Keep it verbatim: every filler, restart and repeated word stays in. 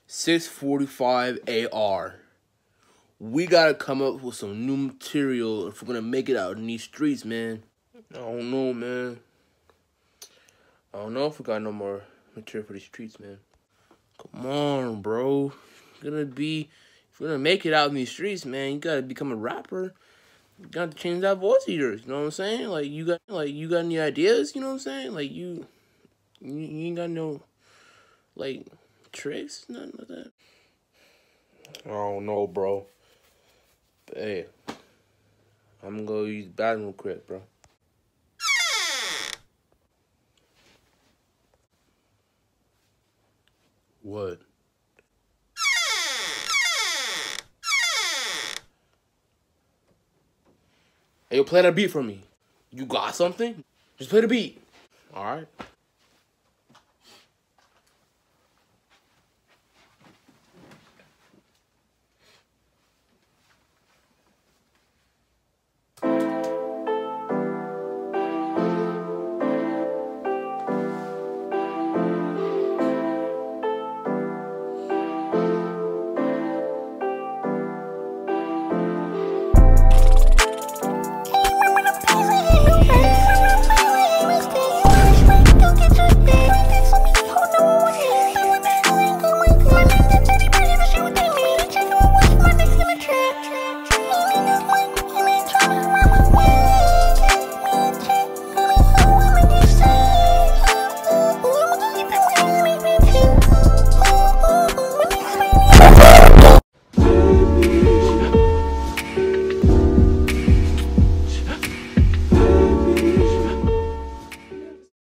six forty-five A R. We gotta come up with some new material if we're gonna make it out in these streets, man. I don't know, man. I don't know if we got no more material for these streets, man. Come on, bro. You're gonna be, if you're gonna make it out in these streets, man, you gotta become a rapper. You got to change that voice of yours, you know what I'm saying? Like, you got, like, you got any ideas, you know what I'm saying? Like, you, you, you ain't got no, like, tricks, nothing like that. I don't know, bro. But, hey, I'm gonna use the bathroom real quick, bro. What? Hey, yo, play that beat for me. You got something? Just play the beat. All right.